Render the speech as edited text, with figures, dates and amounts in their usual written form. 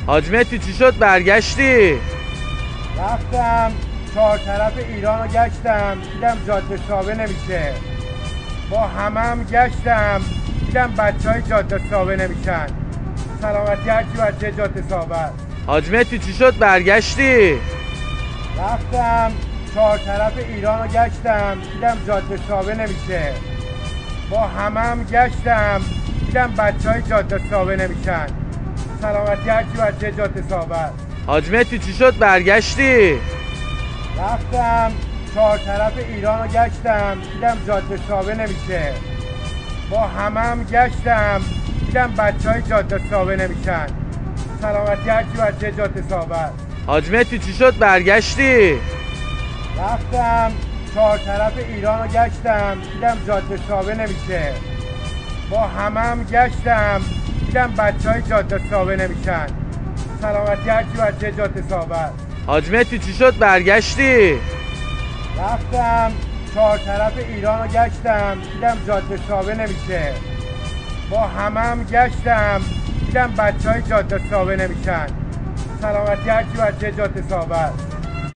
حاج مهدی چی شد برگشتی؟ رفتم 4 طرف ایران رو گشتم، دیدم جاده ثابت نمیشه. با همم گشتم، دیدم بچهای جاده ثابت نمیشن. سلامتی هرچی بچه جاده ثابت. حاج مهدی چی شد برگشتی؟ رفتم 4 طرف ایران رو گشتم، دیدم جاده ثابت نمیشه. با همم گشتم، دیدم بچهای جاده ثابت نمیشن. سلامتی هرچی بچه جاده ثابت. حاج مهدی چی شد برگشتی؟ رفتم 4 طرف ایران رو گشتم، دیدم جاده ثابت نمیشه. با همم گشتم، دیدم بچهای جاده ثابت نمیشن. سلامتی هرچی بچه جاده ثابت. حاج مهدی چی شد برگشتی؟ رفتم 4 طرف ایران رو گشتم، دیدم جاده ثابت نمیشه. با همم گشتم، دیدم بچهای جاده ثابت نمیشن. سلامتی هرچی بچه جاده ثابت. حاج مهدی چی شد برگشتی؟ رفتم 4 طرف ایران رو گشتم، دیدم جاده ثابت نمیشه. با همم گشتم، دیدم بچهای جاده ثابت نمیشن. سلامتی هرچی بچه جاده ثابت.